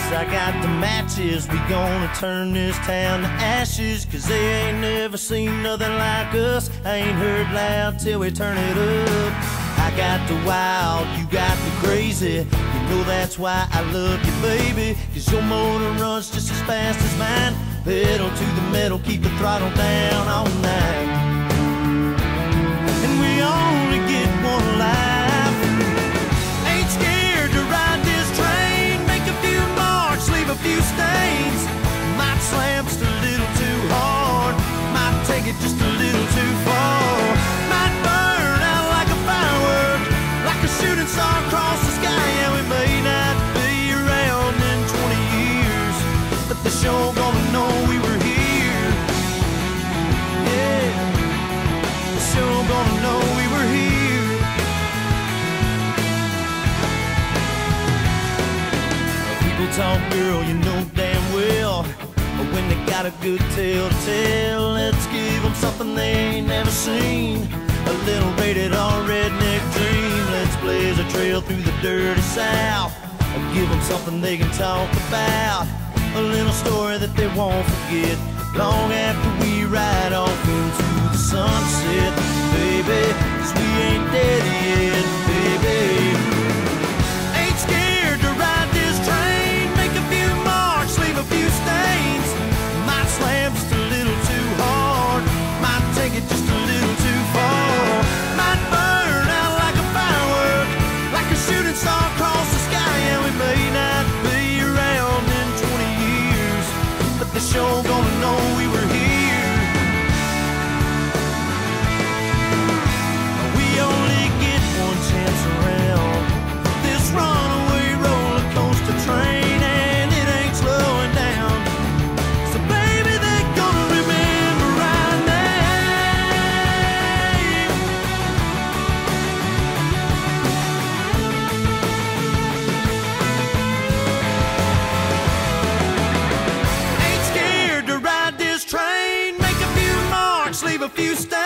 I got the matches, we gonna turn this town to ashes. Cause they ain't never seen nothing like us. I ain't heard loud till we turn it up. I got the wild, you got the crazy. You know that's why I love you, baby. Cause your motor runs just as fast as mine. Pedal to the metal, keep the throttle down all night. And we only get one life. Ain't scared to ride this train. Make a few marks, leave a few stains. Might slam just a little too hard. Might take it just a little too far. Might burn out like a firework, like a shooting star across the sky. Yeah, we may not be around in 20 years, but the show gonna know we were here. Yeah, the show gonna know we were here. People talk, girl, you know damn well, but when they got a good tale to tell, let's give them something they ain't never seen. A little rated R redneck dream. Let's blaze a trail through the dirty South and give them something they can talk about. A little story that they won't forget long after we ride off into the sunset, baby. Cause we ain't dead yet, baby. Ain't scared to ride this train. Make a few marks, leave a few stains. Might slam just a little too hard. Might take it just a little too far. Might burn out like a firework, like a shooting star across the sky. And we may not be around in 20 years, but the show gonna know we were here. We only get one chance around this runaway roller coaster train, and it ain't slowing down. So baby, they're gonna remember our name. Ain't scared to ride this train. Make a few marks, leave a few stains.